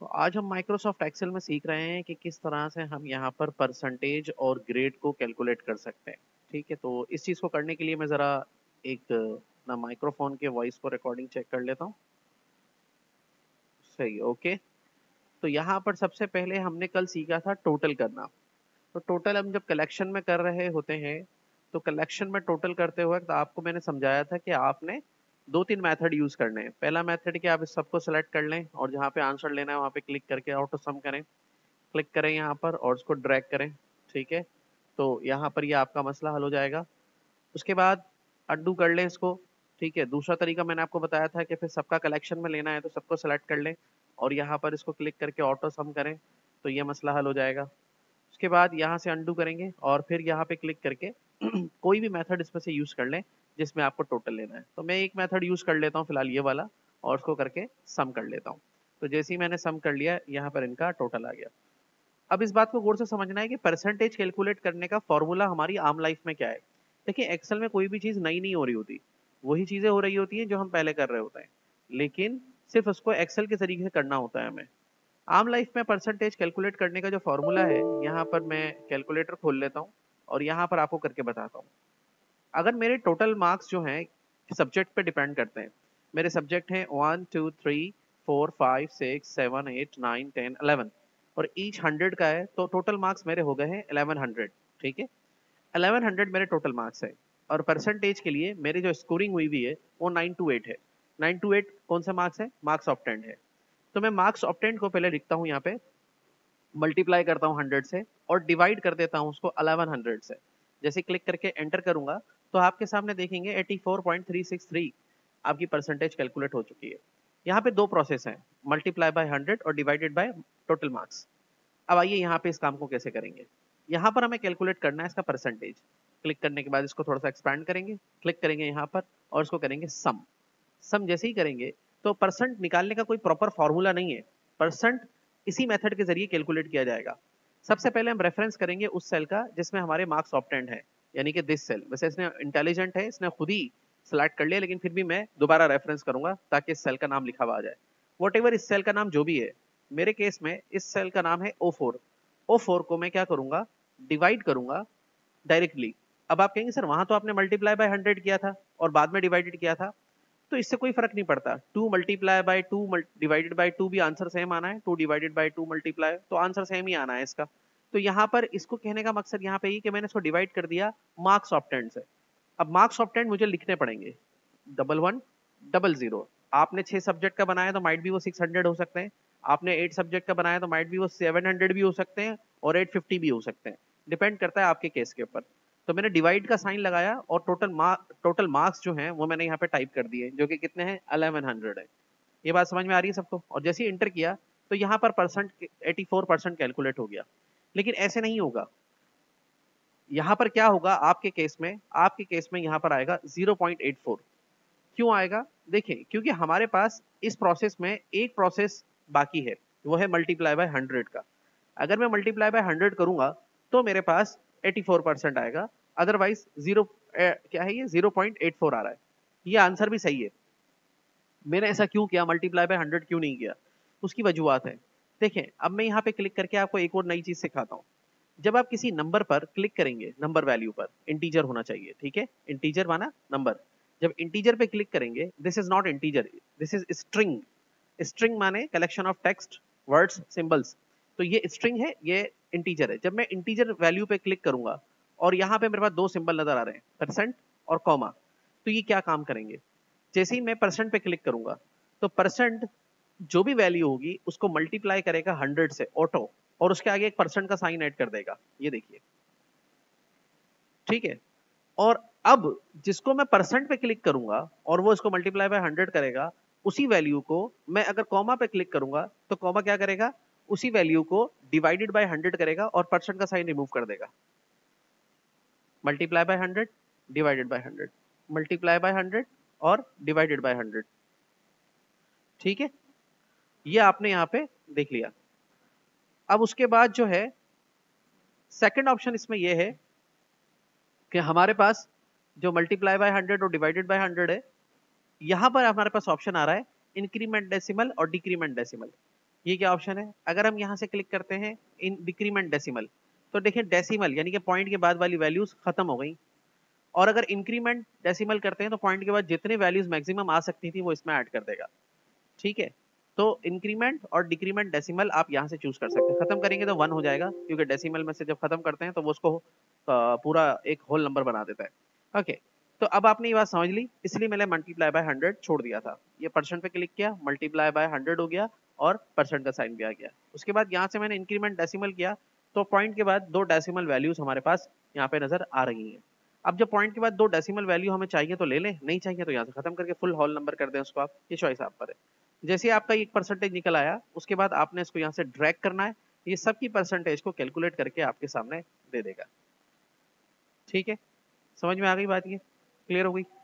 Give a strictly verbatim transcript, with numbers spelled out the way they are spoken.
तो आज हम माइक्रोसॉफ्ट एक्सेल में सीख रहे हैं कि किस तरह से हम यहाँ पर परसेंटेज और ग्रेड को कैलकुलेट कर सकते हैं। ठीक है, तो इस चीज़ को करने के लिए मैं ज़रा एक ना माइक्रोफोन के वॉइस को रिकॉर्डिंग चेक कर लेता हूँ। सही, ओके। तो यहाँ पर सबसे पहले हमने कल सीखा था टोटल करना। तो टोटल हम जब कलेक्शन में कर रहे होते हैं, तो कलेक्शन में टोटल करते हुए तो आपको मैंने समझाया था कि आपने दो तीन मेथड यूज करने हैं। पहला मेथड कि आप इस सबको सेलेक्ट कर लें और जहाँ पे आंसर लेना है वहाँ पे क्लिक करके ऑटो सम करें, क्लिक करें यहाँ पर और उसको ड्रैग करें। ठीक है, तो यहाँ पर ये आपका मसला हल हो जाएगा। उसके बाद अनडू कर लें इसको। ठीक है, दूसरा तरीका मैंने आपको बताया था कि फिर सबका कलेक्शन में लेना है तो सबको सेलेक्ट कर लें और यहाँ पर इसको क्लिक करके ऑटो सम करें, तो ये मसला हल हो जाएगा। उसके बाद यहाँ से अनडू करेंगे और फिर यहाँ पे क्लिक करके कोई भी मेथड इसमें से यूज कर लें जिसमें आपको टोटल लेना है। तो मैं एक मेथड यूज कर लेता हूँ फिलहाल ये वाला और उसको करके सम कर लेता हूँ। तो जैसे ही मैंने सम कर लिया यहाँ पर इनका टोटल आ गया। अब इस बात को गौर से समझना है कि परसेंटेज कैलकुलेट करने का फॉर्मूला हमारी आम लाइफ में क्या है। देखिए, एक्सेल में कोई भी चीज नई नहीं हो रही होती, वही चीजें हो रही होती हैं जो हम पहले कर रहे होते हैं, लेकिन सिर्फ उसको एक्सेल के तरीके से करना होता है हमें। आम लाइफ में परसेंटेज कैलकुलेट करने का जो फॉर्मूला है, यहाँ पर मैं कैलकुलेटर खोल लेता हूँ और यहाँ पर आपको करके बताता हूँ। अगर मेरे टोटल मार्क्स जो हैं सब्जेक्ट पे डिपेंड करते हैं, मेरे सब्जेक्ट हैं one two three four five six seven eight nine ten eleven और ईच हंड्रेड का है, तो टोटल मार्क्स मेरे हो गए हैं इलेवन हंड्रेड। ठीक है, इलेवन हंड्रेड मेरे टोटल मार्क्स है और परसेंटेज के लिए मेरी जो स्कोरिंग हुई हुई है वो नाइन टू एट है। नाइन टू एट कौन सा मार्क्स है? मार्क्स ऑब्टेंड है। तो मैं मार्क्स ऑब्टेंड को पहले लिखता हूँ यहाँ पे, मल्टीप्लाई करता हूँ हंड्रेड से और डिवाइड कर देता हूँ उसको इलेवन हंड्रेड से। जैसे क्लिक करके एंटर करूंगा तो आपके सामने देखेंगे eighty four point three six three आपकी परसेंटेज कैलकुलेट हो चुकी है। यहाँ पे दो प्रोसेस हैं, मल्टीप्लाई बाय हंड्रेड और डिवाइडेड बाय टोटल मार्क्स। अब आइए यहाँ पे इस काम को कैसे करेंगे। यहाँ पर हमें कैलकुलेट करना है इसका परसेंटेज। क्लिक करने के बाद इसको थोड़ा सा एक्सपैंड करेंगे, क्लिक करेंगे यहाँ पर और इसको करेंगे सम। सम जैसे ही करेंगे तो परसेंट निकालने का कोई प्रॉपर फॉर्मूला नहीं है, परसेंट इसी मेथड के जरिए कैलकुलेट किया जाएगा। सबसे पहले हम रेफरेंस करेंगे उस सेल का जिसमें हमारे मार्क्स ऑब्टेंड है, यानी कि दिस सेल। वैसे इसने इंटेलिजेंट है, इसने खुद ही सिलेक्ट कर लिया, लेकिन फिर भी मैं दोबारा रेफरेंस करूंगा ताकि इस सेल का नाम लिखा हुआ आ जाए। वॉट एवर इस सेल का नाम जो भी है, मेरे केस में इस सेल का नाम है ओ फोर। ओ फोर को मैं क्या करूंगा, डिवाइड करूंगा डायरेक्टली। अब आप कहेंगे सर वहां तो आपने मल्टीप्लाई बाय हंड्रेड किया था और बाद में डिवाइडेड किया था। तो इससे कोई फर्क नहीं पड़ता, two multiply by two divided by two भी आंसर सेम आना है, two divided by two multiply तो आंसर सेम ही आना है इसका। तो यहाँ पर इसको कहने का मकसद यहाँ पे ये कि मैंने इसको डिवाइड कर दिया मार्क्स ऑब्टेंड से। अब मार्क्स ऑब्टेंड मुझे लिखने पड़ेंगे, डबल वन डबल जीरो। आपने छह सब्जेक्ट का बनाया तो माइट भी वो सिक्स हंड्रेड हो सकते हैं, आपने एट सब्जेक्ट का बनाया तो माइट भी वो सेवन हंड्रेड भी हो सकते हैं और एट फिफ्टी भी हो सकते हैं, डिपेंड करता है आपके केस के ऊपर। तो मैंने डिवाइड का साइन लगाया और टोटल मार्क टोटल मार्क्स जो हैं वो मैंने यहाँ पे टाइप कर दिए, जो कि कितने हैं, इलेवन हंड्रेड है। ये बात समझ में आ रही है सबको? और जैसे ही इंटर किया तो यहाँ पर percent eighty four percent calculate हो गया। लेकिन ऐसे नहीं होगा, यहाँ पर क्या होगा आपके केस में, आपके केस में यहाँ पर आएगा जीरो पॉइंट एट फोर। क्यों आएगा? देखिए, क्योंकि हमारे पास इस प्रोसेस में एक प्रोसेस बाकी है, वो है मल्टीप्लाई बाय हंड्रेड का। अगर मैं मल्टीप्लाई बाय हंड्रेड करूंगा तो मेरे पास एटी फोर परसेंट आएगा, अदरवाइज जीरो क्या है, ये जीरो पॉइंट एट फोर आ रहा है। ये आंसर भी सही है। मैंने ऐसा क्यों किया, मल्टीप्लाई बाय हंड्रेड क्यों नहीं किया, उसकी वजूहत है। देखें, अब मैं यहाँ पे क्लिक करके आपको एक और नई चीज सिखाता हूँ। जब आप किसी नंबर पर क्लिक करेंगे, नंबर वैल्यू पर, इंटीजर होना चाहिए, ठीक है, इंटीजर माना नंबर। जब इंटीजर पे क्लिक करेंगे, this is not integer, this is string. String माने collection of text, words, symbols. तो ये स्ट्रिंग है, ये इंटीजर है। जब मैं इंटीजर वैल्यू पे क्लिक करूंगा और यहाँ पे मेरे पास दो सिंबल नजर आ रहे हैं, परसेंट और कॉमा, तो ये क्या काम करेंगे? जैसे ही मैं परसेंट पे क्लिक करूंगा तो परसेंट जो भी वैल्यू होगी उसको मल्टीप्लाई करेगा हंड्रेड से ऑटो, और उसके आगे एक परसेंट का साइन ऐड कर देगा, ये देखिए, ठीक है। और अब जिसको मैं परसेंट पे क्लिक करूंगा और वो इसको मल्टीप्लाई बाय हंड्रेड करेगा, उसी वैल्यू को मैं अगर कॉमा पे क्लिक करूंगा तो कॉमा क्या करेगा, उसी वैल्यू को डिवाइडेड बाय हंड्रेड करेगा और परसेंट का साइन रिमूव कर देगा। Multiply by hundred, divided by hundred, multiply by hundred और डिवाइडेड बाय हंड्रेड। ठीक है, ये आपने यहाँ पे देख लिया। अब उसके बाद जो है सेकंड ऑप्शन इसमें यह है कि हमारे पास जो मल्टीप्लाई बाय हंड्रेड और डिवाइडेड बाय हंड्रेड है, यहां पर हमारे पास ऑप्शन आ रहा है इंक्रीमेंट डेसिमल और डिक्रीमेंट डेसिमल। ये क्या ऑप्शन है? अगर हम यहाँ से क्लिक करते हैं इन डिक्रीमेंट डेसिमल, तो देखिए डेसिमल यानी कि पॉइंट के बाद वाली वैल्यूज खत्म हो गई, और अगर इंक्रीमेंट डेसिमल करते हैं तो पॉइंट के बाद जितने वैल्यूज मैक्सिमम आ सकती थी वो इसमें ऐड कर देगा। ठीक है, तो इंक्रीमेंट और डिक्रीमेंट डेसिमल आप यहाँ से चूज कर सकते हैं। खत्म करेंगे तो वन हो जाएगा, क्योंकि डेसिमल में से जब खत्म करते हैं तो वो उसको पूरा एक होल नंबर बना देता है। ओके, तो अब आपने ये बात समझ ली, इसलिए मैंने मल्टीप्लाई बाय हंड्रेड छोड़ दिया था। ये परसेंट पे क्लिक किया, मल्टीप्लाई बाय हंड्रेड हो गया और परसेंट का साइन भी आ गया। उसके बाद यहाँ से मैंने इंक्रीमेंट डेसिमल किया, तो पॉइंट के बाद दो डेसिमल वैल्यूज हमारे पास यहाँ पे नजर आ रही हैं। अब जब पॉइंट के बाद दो डेसिमल वैल्यू हमें चाहिए तो ले लें, नहीं चाहिए तो यहाँ से खत्म करके फुल होल नंबर कर दें उसको आप, ये चॉइस आप पर है। जैसे आपका एक परसेंटेज निकल आया, उसके बाद आपने इसको यहाँ से ड्रैग करना है, ये सबकी परसेंटेज को कैलकुलेट करके आपके सामने दे देगा। ठीक है, समझ में आ गई बात? ये क्लियर हो गई?